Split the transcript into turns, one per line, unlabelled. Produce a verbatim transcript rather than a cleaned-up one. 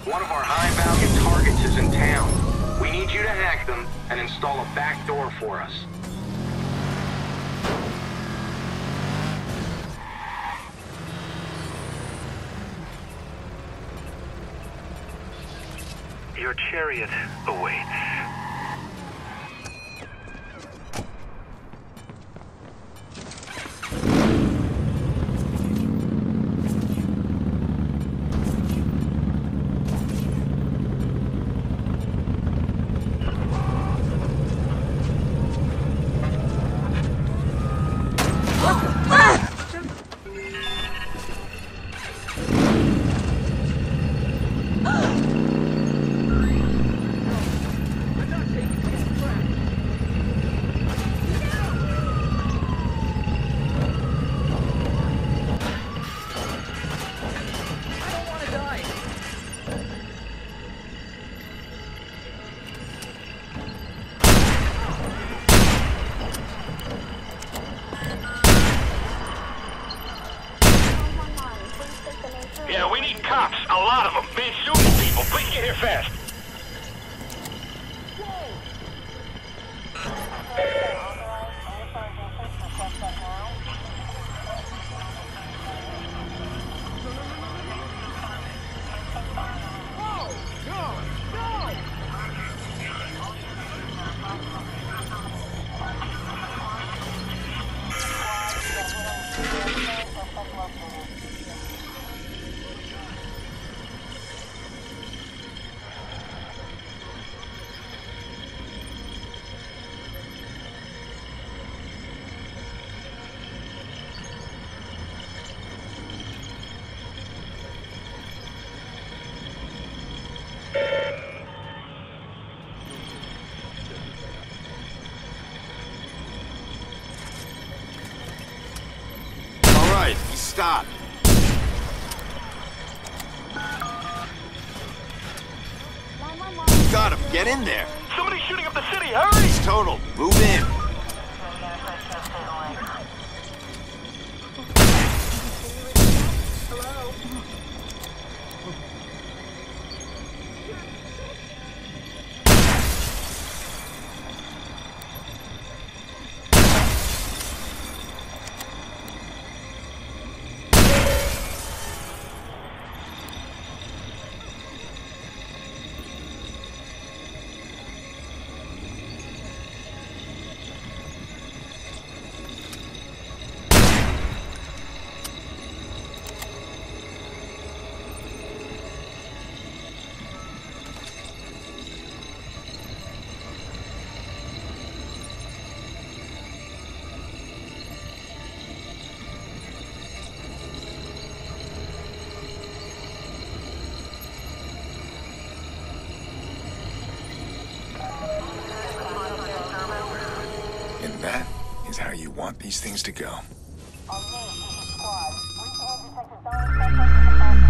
One of our high-value targets is in town. We need you to hack them and install a back door for us.
Your chariot awaits. Yeah, we need cops. A lot of them. Been shooting people. Please get here fast.
Stop. Got him. Get in there.
Somebody's shooting up the city. Hurry!
It's total. Move in. And that is how you want these things to go.
All units, this is squad. Recently detected